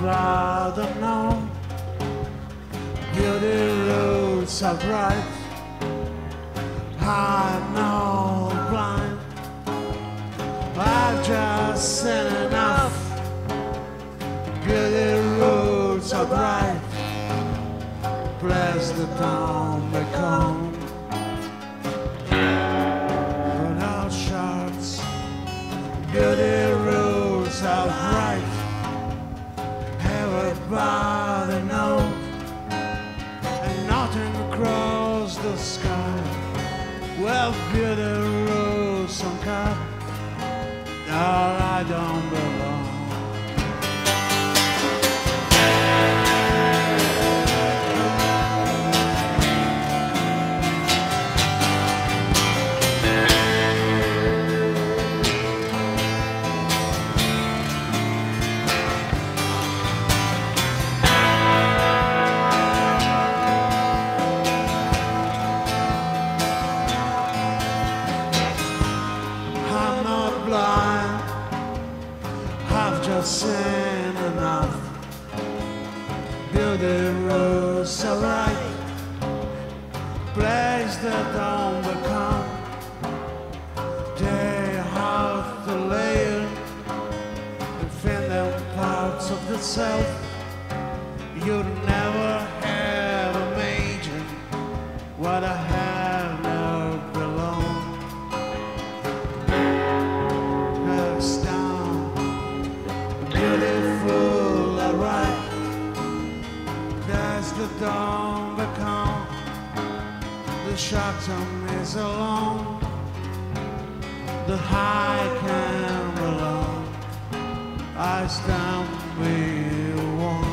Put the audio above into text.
rather know. Beauty roots are bright. I'm not blind. I've just seen enough. Beauty roots are bright. Bless the dawn they come. But our shots. Beauty roots are bright. Everybody knows. And nothing across the sky. Well, beauty rules some cut. All I don't belong. I've just seen enough. Beauty rules are right. Place that don't become. They have to layer and find them parts of the self. You'd never have imagined what I have never belonged. Beautiful, alright. There's the dawn become. The short term is alone. The high can belong. I stand with one.